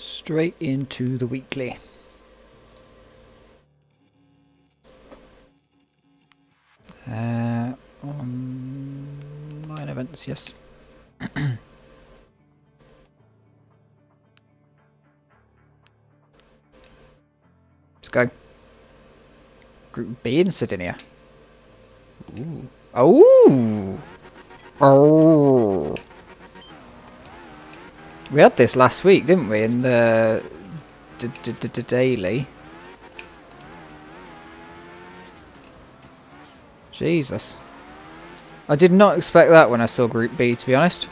Straight into the weekly. Online events, yes. Let's go. Group B in Sardinia. Ooh. Oh! Oh! We had this last week, didn't we? In the daily. Jesus. I did not expect that when I saw Group B, to be honest.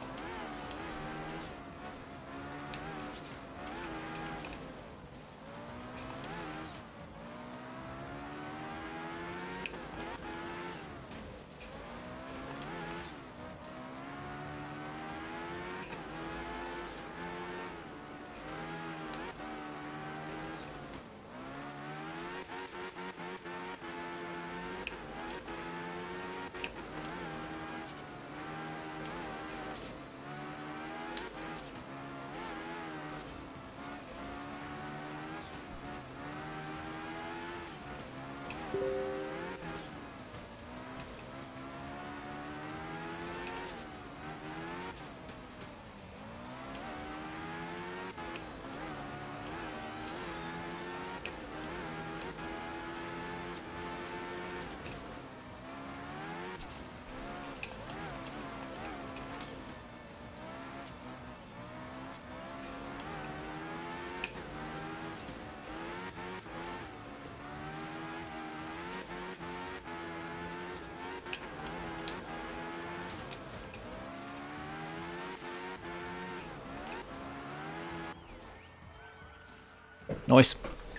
Nice.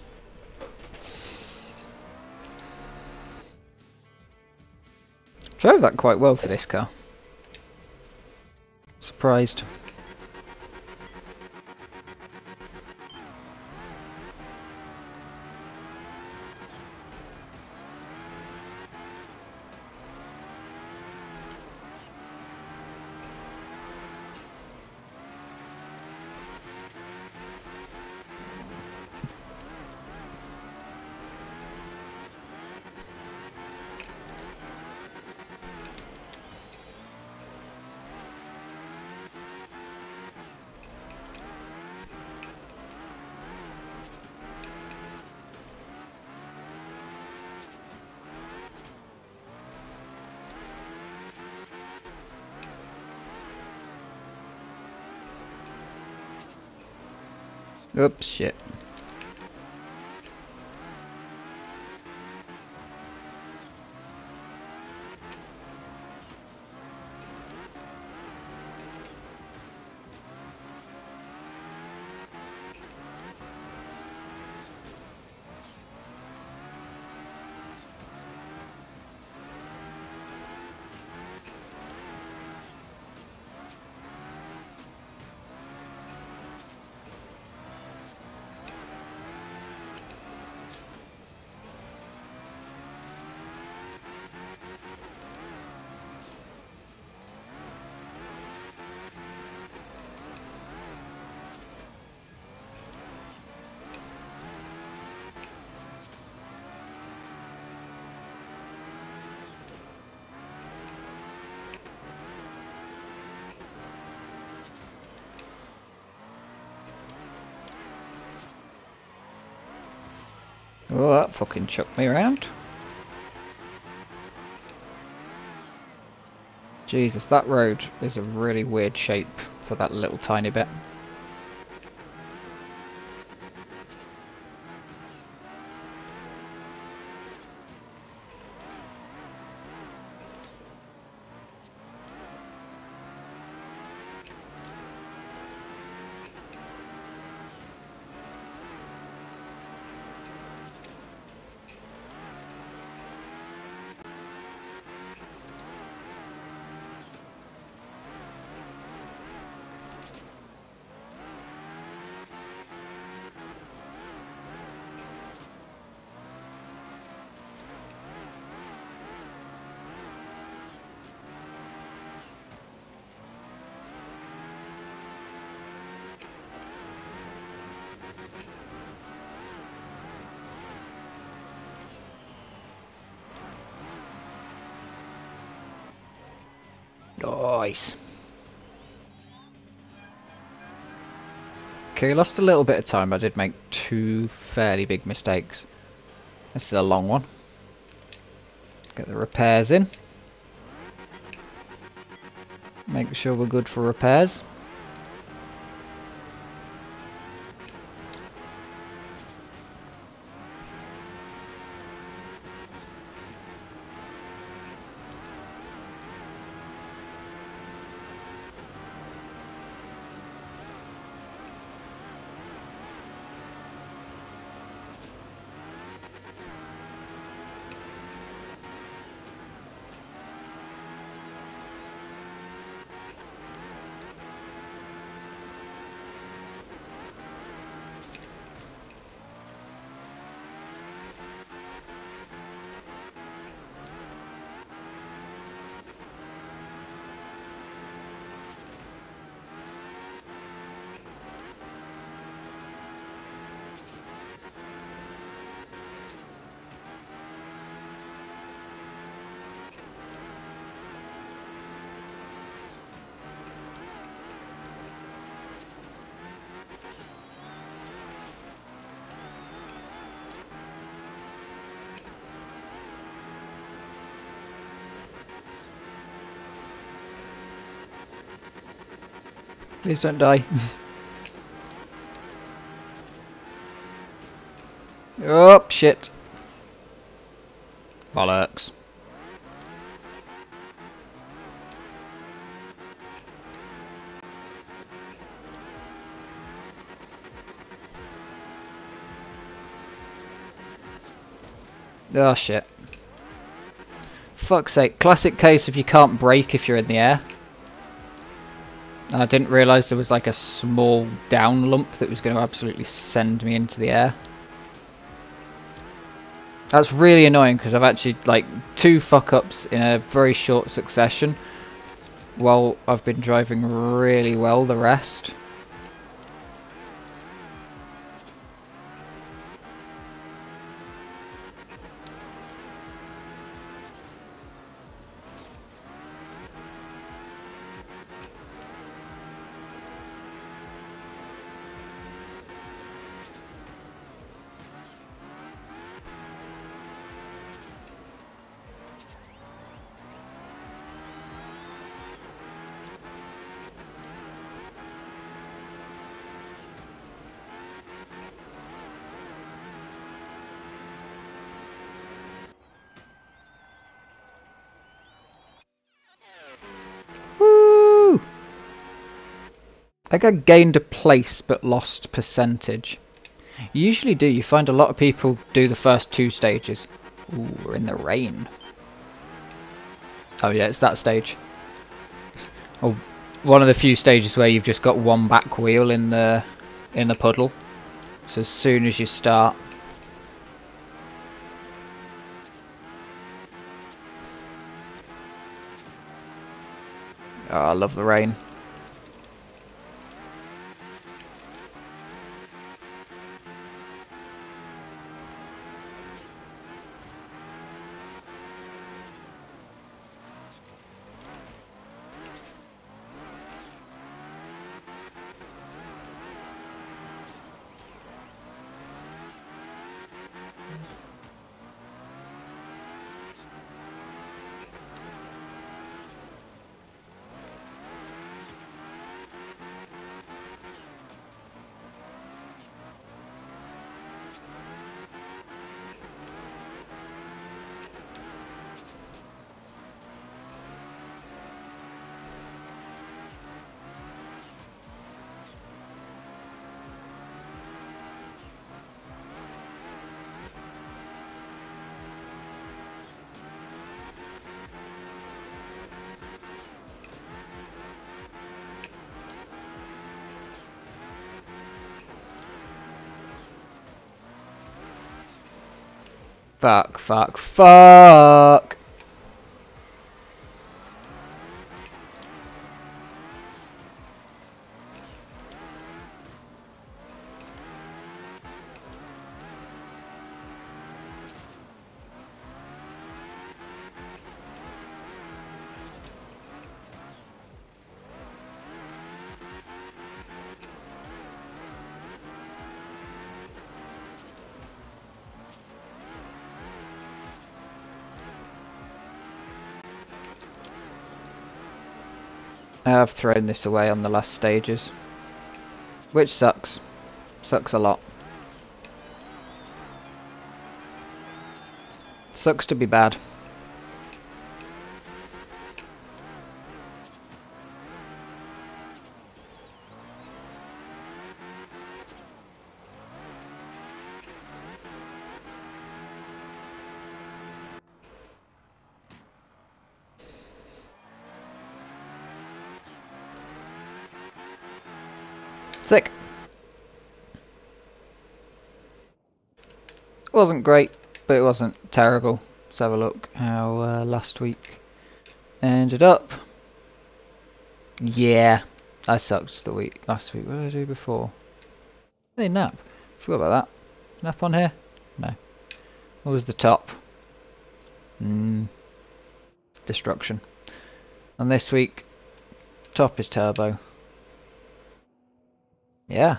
Drove that quite well for this car. Surprised. Oops, shit. Oh, that fucking chucked me around. Jesus, that road is a really weird shape for that little tiny bit. Nice. Okay, lost a little bit of time. I did make 2 fairly big mistakes. This is a long one. Get the repairs in. Make sure we're good for repairs. Please don't die. Oh, shit. Bollocks. Oh, shit. Fuck's sake. Classic case of you can't brake if you're in the air. And I didn't realise there was like a small down lump that was going to absolutely send me into the air. That's really annoying because I've actually like 2 fuck-ups in a very short succession while I've been driving really well the rest. Woo! I think I gained a place but lost percentage. You usually do. You find a lot of people do the first 2 stages. Ooh, we're in the rain. Oh yeah, it's that stage. Oh, one of the few stages where you've just got 1 back wheel in the puddle. So as soon as you start. Oh, I love the rain. Fuck, fuck, fuck! I've thrown this away on the last stages. Which sucks. Sucks a lot. Sucks to be bad. Sick. Wasn't great, but it wasn't terrible. Let's have a look how last week ended up. Yeah, I sucked the week last week. What did I do before? Hey, nap. Forgot about that. Nap on here? No. What was the top? Destruction. And this week, top is turbo. Yeah.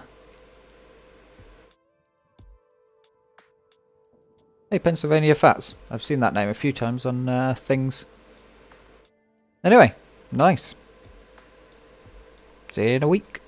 Hey, Pennsylvania Fats. I've seen that name a few times on things. Anyway, nice. See you in a week.